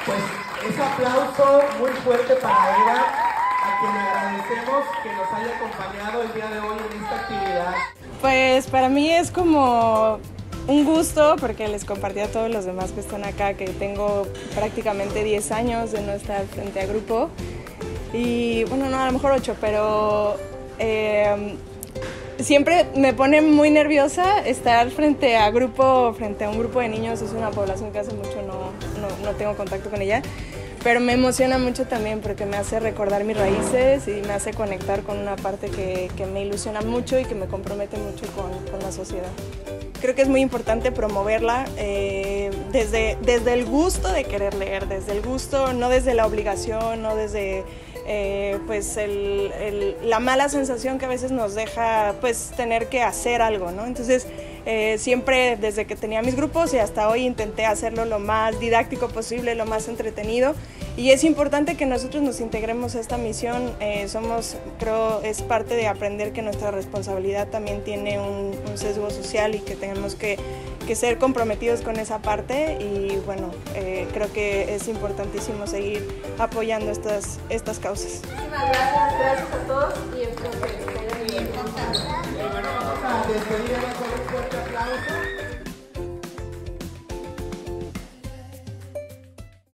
Pues ese aplauso muy fuerte para Eva, a quien agradecemos que nos haya acompañado el día de hoy en esta actividad. Pues para mí es como un gusto, porque les compartí a todos los demás que están acá que tengo prácticamente 10 años de no estar frente a grupo. Y bueno, no, a lo mejor 8, pero siempre me pone muy nerviosa estar frente a un grupo de niños. Es una población que hace mucho no tengo contacto con ella, pero me emociona mucho también porque me hace recordar mis raíces y me hace conectar con una parte que me ilusiona mucho y que me compromete mucho con la sociedad. Creo que es muy importante promoverla desde el gusto de querer leer, desde el gusto, no desde la obligación, no desde pues la mala sensación que a veces nos deja pues tener que hacer algo, ¿no? Entonces siempre desde que tenía mis grupos y hasta hoy intenté hacerlo lo más didáctico posible, lo más entretenido, y es importante que nosotros nos integremos a esta misión. Creo es parte de aprender que nuestra responsabilidad también tiene un sesgo social y que tenemos que ser comprometidos con esa parte, y bueno, creo que es importantísimo seguir apoyando estas causas. Muchísimas gracias a todos y espero que estén bien. Bueno, vamos a despedirnos con un fuerte aplauso.